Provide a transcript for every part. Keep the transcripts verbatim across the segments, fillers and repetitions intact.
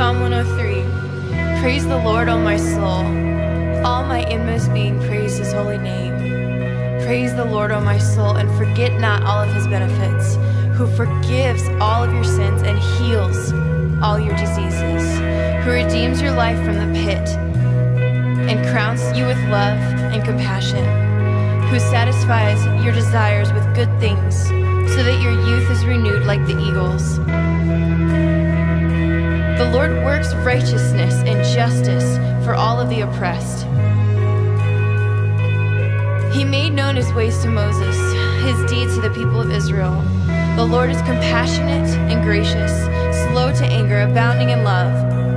Psalm one oh three. Praise the Lord, O my soul. All my inmost being, praise his holy name. Praise the Lord, O my soul, and forget not all of his benefits, who forgives all of your sins and heals all your diseases, who redeems your life from the pit and crowns you with love and compassion, who satisfies your desires with good things, so that your youth is renewed like the eagles. The Lord works righteousness and justice for all of the oppressed. He made known his ways to Moses, his deeds to the people of Israel. The Lord is compassionate and gracious, slow to anger, abounding in love.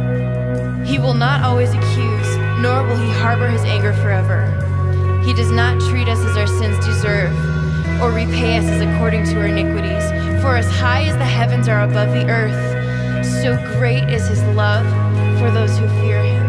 He will not always accuse, nor will he harbor his anger forever. He does not treat us as our sins deserve, or repay us as according to our iniquities. For as high as the heavens are above the earth, so great is his love for those who fear him.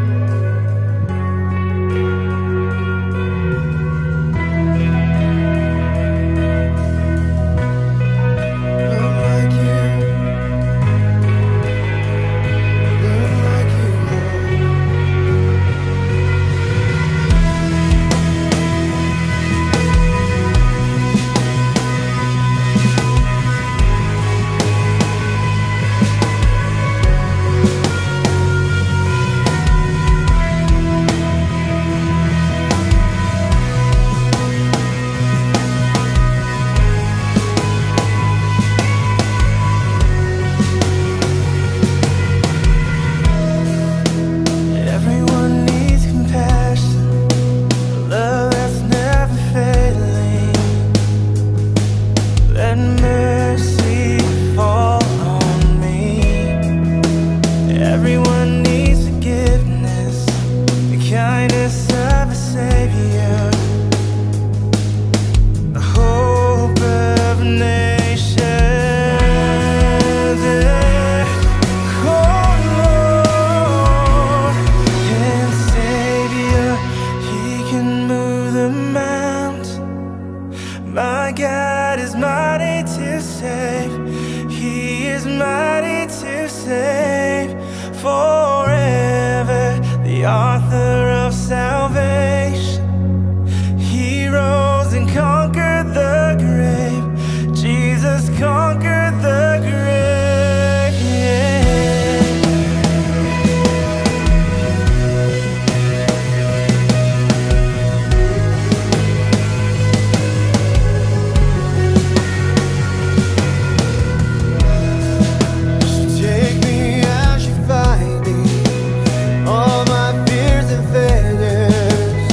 All my fears and failures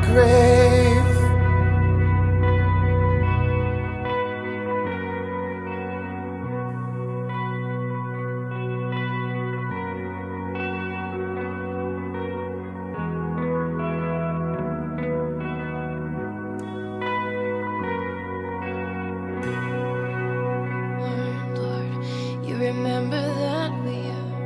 grave. Remember that we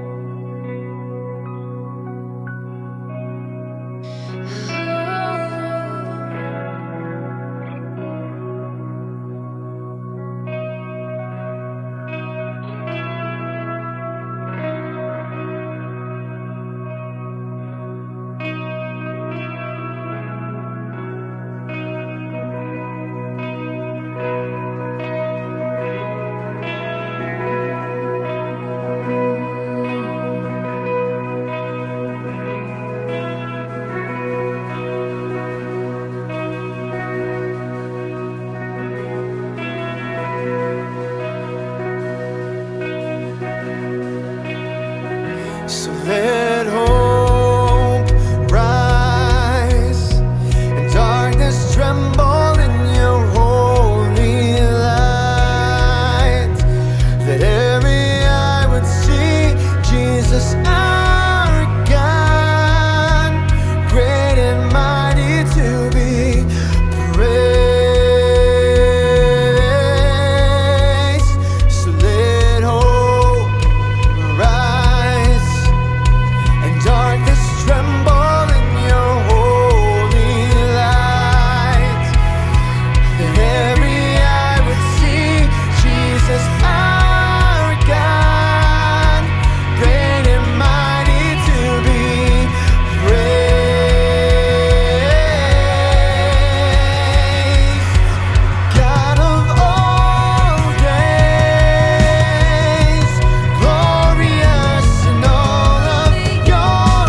So let hope rise and darkness tremble in your holy light. That every eye would see Jesus our God, great and mighty to be praised. So let hope rise and darkness tremble in your holy light. That every eye would see Jesus our God, great and mighty to be praised. God of all days, glorious in all of your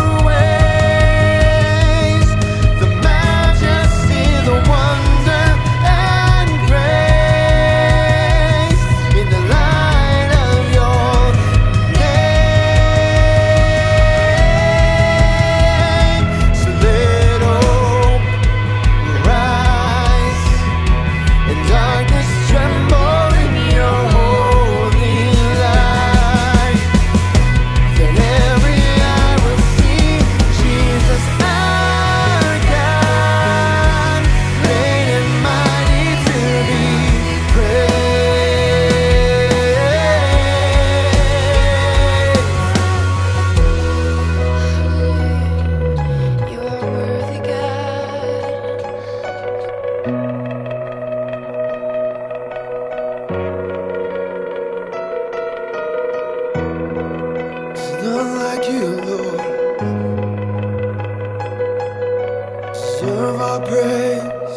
ways, the majesty, the wonder and grace in the light of your name. So let hope rise and darkness tremble in your holy light. That every eye will see Jesus our God, great and mighty to be praised. You are worthy, God. There's none like you, Lord. Deserve our praise.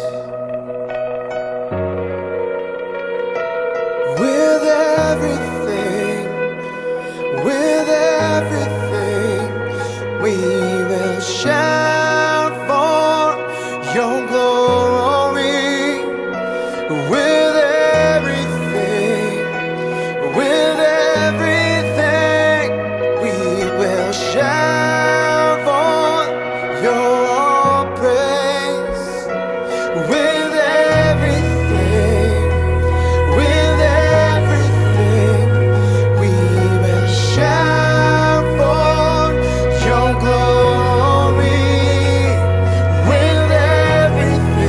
With everything, with everything, we will shout for your glory. With everything, with everything, we will shout for your praise. With everything, with everything, we will shout for your glory. With everything.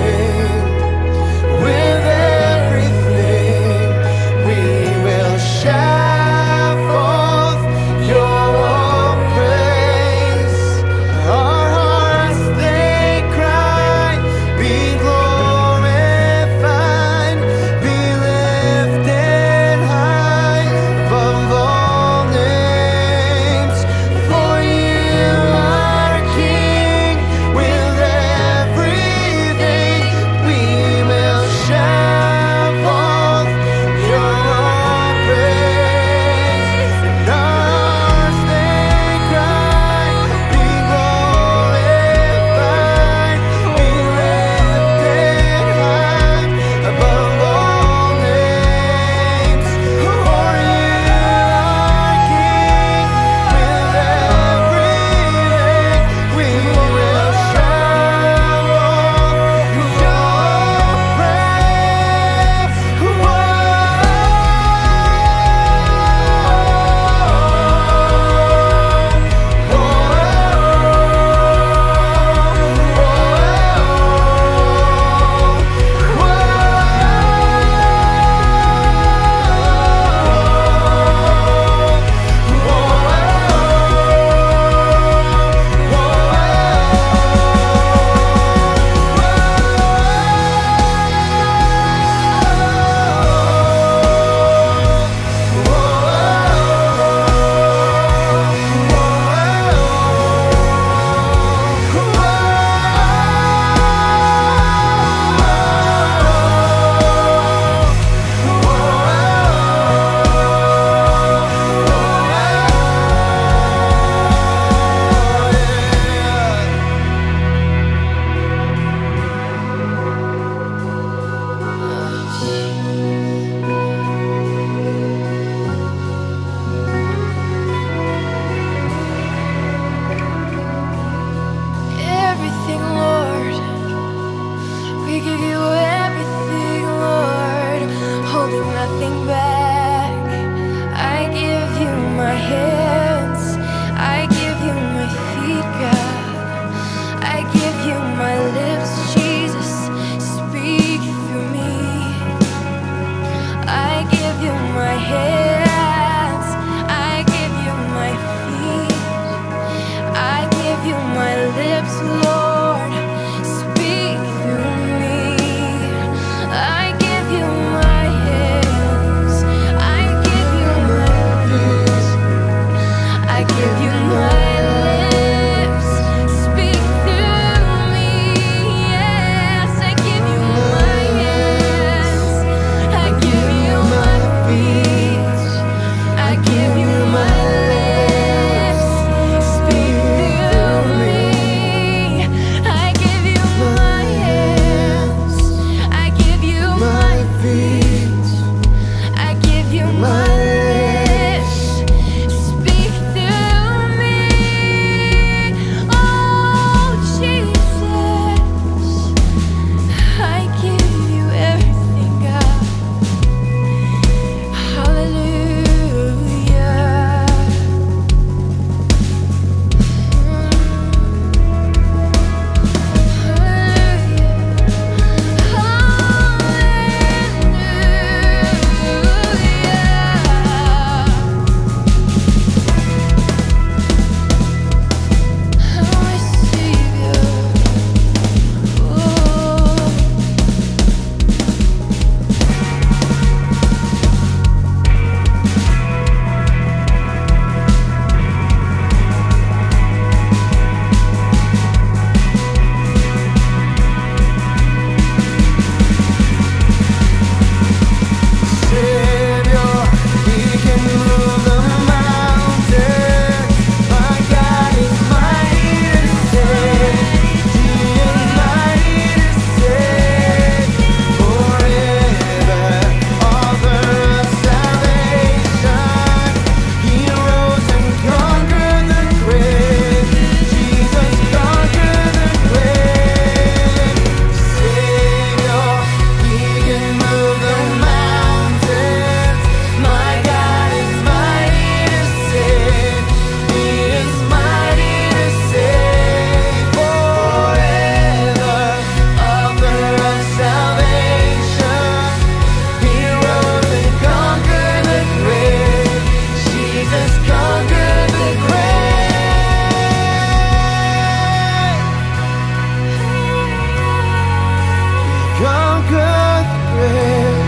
good, the great.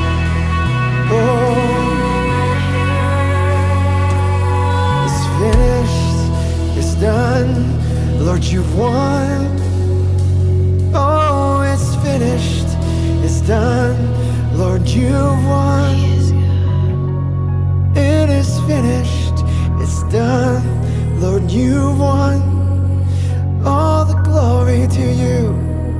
Oh, it's finished, it's done. Lord, you've won. Oh, it's finished, it's done. Lord, you've won. It is finished, it's done. Lord, you've won. All the glory to you.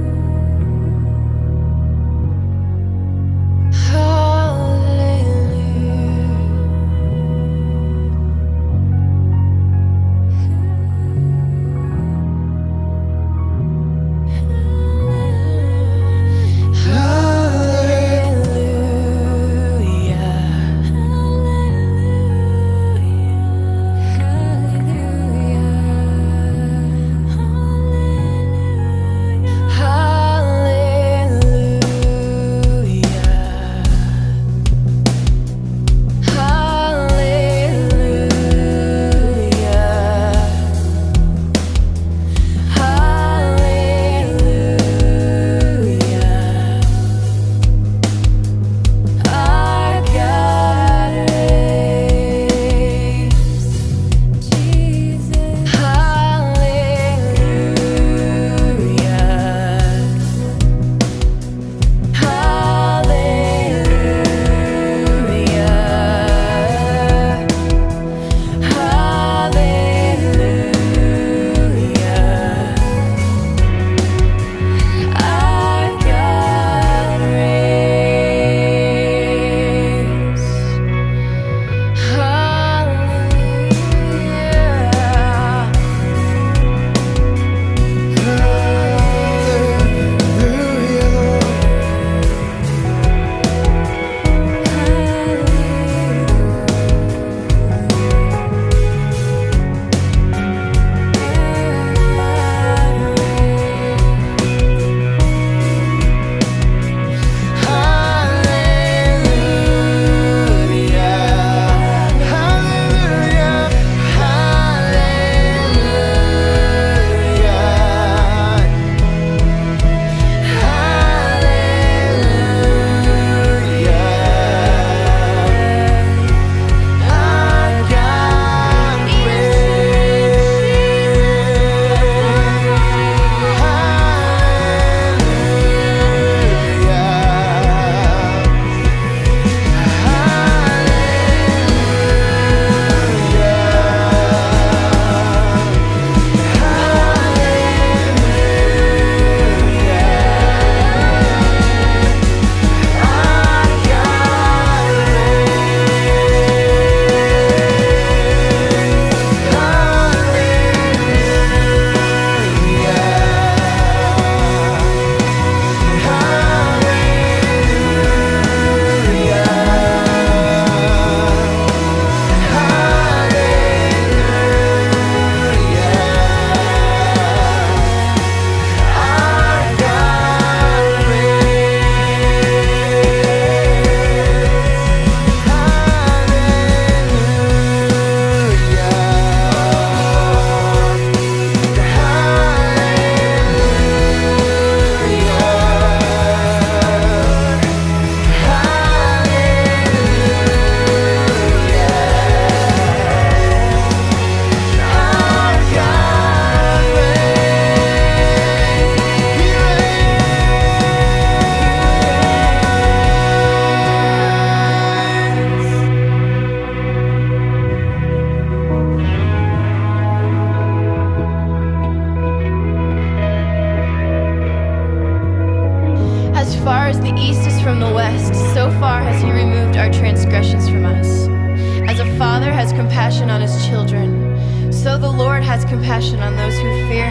far as the east is from the west, so far has he removed our transgressions from us. As a father has compassion on his children, so the Lord has compassion on those who fear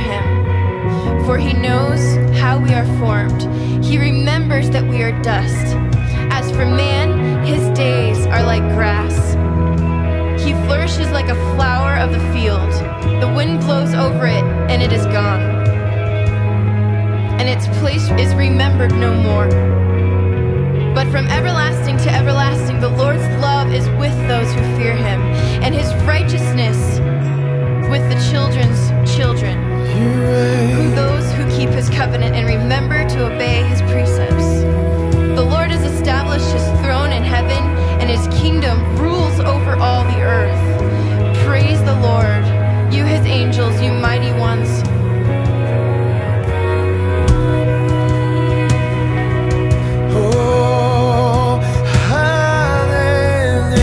him. For he knows how we are formed. He remembers that we are dust. As for man, his days are like grass. He flourishes like a flower of the field. The wind blows over it, and it is gone, and its place is remembered no more. But from everlasting to everlasting, the Lord's love is with those who fear him, and his righteousness with the children's children, who those who keep his covenant and remember to obey his precepts. and his kingdom rules over all the earth. Praise the Lord, you his angels, you mighty ones. Oh, hallelujah.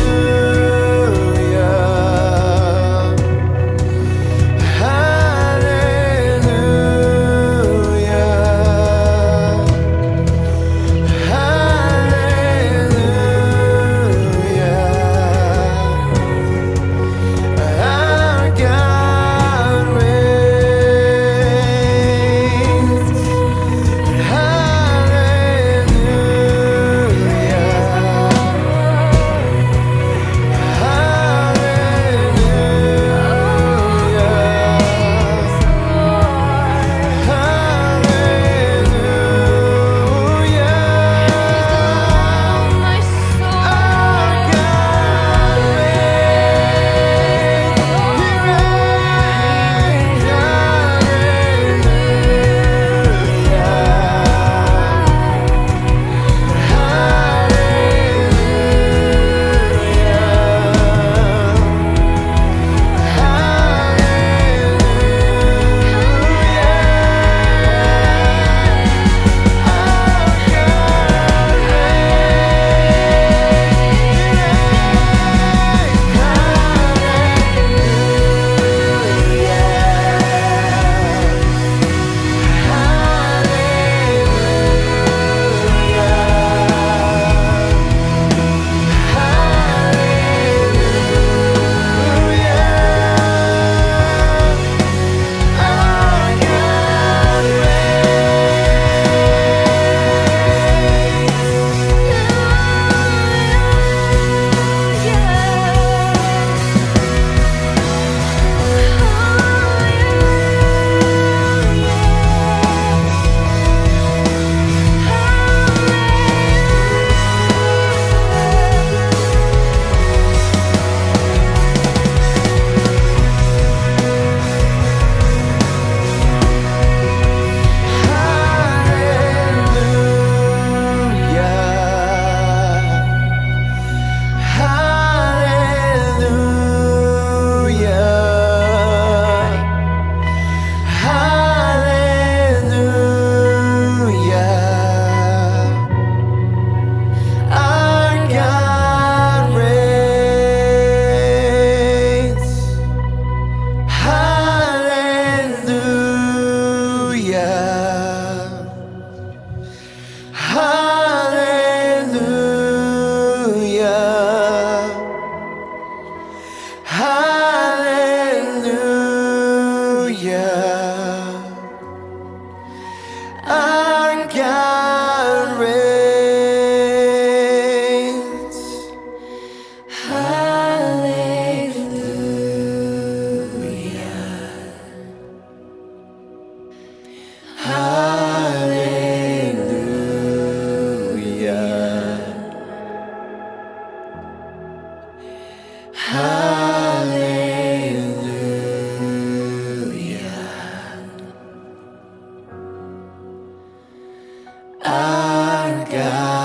Our God.